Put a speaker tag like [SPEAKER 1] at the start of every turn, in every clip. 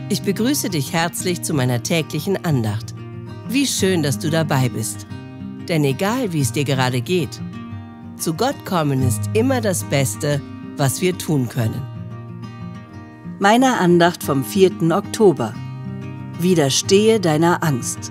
[SPEAKER 1] Ich begrüße dich herzlich zu meiner täglichen Andacht. Wie schön, dass du dabei bist. Denn egal, wie es dir gerade geht, zu Gott kommen ist immer das Beste, was wir tun können.
[SPEAKER 2] Meine Andacht vom 4. Oktober. Widerstehe deiner Angst.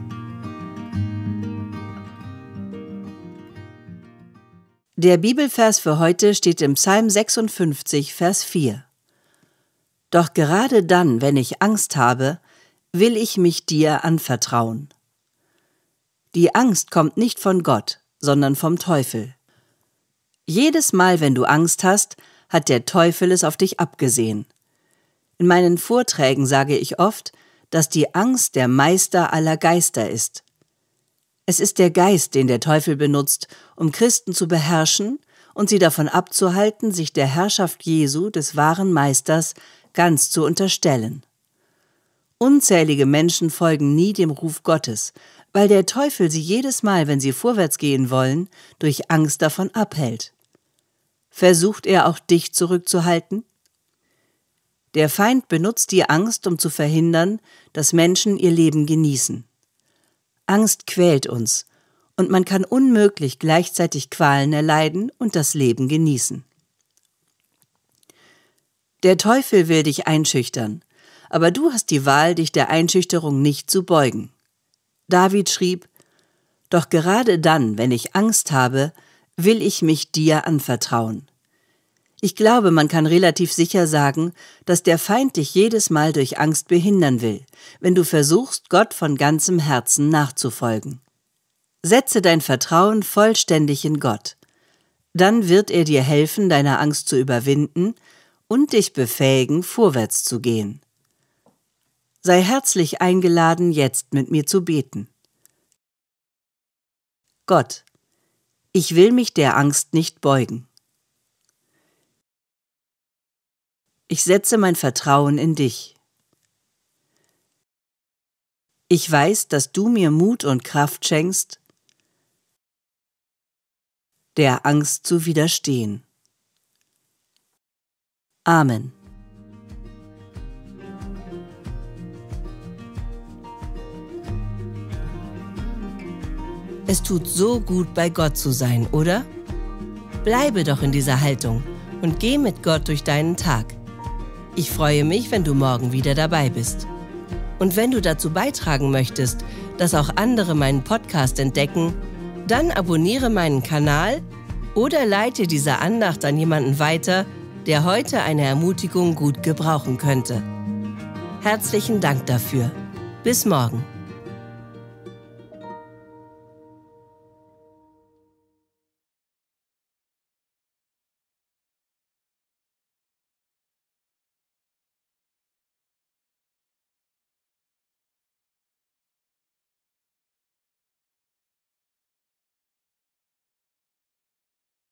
[SPEAKER 2] Der Bibelvers für heute steht im Psalm 56, Vers 4. Doch gerade dann, wenn ich Angst habe, will ich mich dir anvertrauen. Die Angst kommt nicht von Gott, sondern vom Teufel. Jedes Mal, wenn du Angst hast, hat der Teufel es auf dich abgesehen. In meinen Vorträgen sage ich oft, dass die Angst der Meister aller Geister ist. Es ist der Geist, den der Teufel benutzt, um Christen zu beherrschen und sie davon abzuhalten, sich der Herrschaft Jesu, des wahren Meisters, ganz zu unterstellen. Unzählige Menschen folgen nie dem Ruf Gottes, weil der Teufel sie jedes Mal, wenn sie vorwärts gehen wollen, durch Angst davon abhält. Versucht er auch dich zurückzuhalten? Der Feind benutzt die Angst, um zu verhindern, dass Menschen ihr Leben genießen. Angst quält uns, und man kann unmöglich gleichzeitig Qualen erleiden und das Leben genießen. Der Teufel will dich einschüchtern, aber du hast die Wahl, dich der Einschüchterung nicht zu beugen. David schrieb: Doch gerade dann, wenn ich Angst habe, will ich mich dir anvertrauen. Ich glaube, man kann relativ sicher sagen, dass der Feind dich jedes Mal durch Angst behindern will, wenn du versuchst, Gott von ganzem Herzen nachzufolgen. Setze dein Vertrauen vollständig in Gott. Dann wird er dir helfen, deine Angst zu überwinden und dich befähigen, vorwärts zu gehen. Sei herzlich eingeladen, jetzt mit mir zu beten. Gott, ich will mich der Angst nicht beugen. Ich setze mein Vertrauen in dich. Ich weiß, dass du mir Mut und Kraft schenkst, der Angst zu widerstehen. Amen.
[SPEAKER 1] Es tut so gut, bei Gott zu sein, oder? Bleibe doch in dieser Haltung und geh mit Gott durch deinen Tag. Ich freue mich, wenn du morgen wieder dabei bist. Und wenn du dazu beitragen möchtest, dass auch andere meinen Podcast entdecken, dann abonniere meinen Kanal oder leite diese Andacht an jemanden weiter, der heute eine Ermutigung gut gebrauchen könnte. Herzlichen Dank dafür. Bis morgen.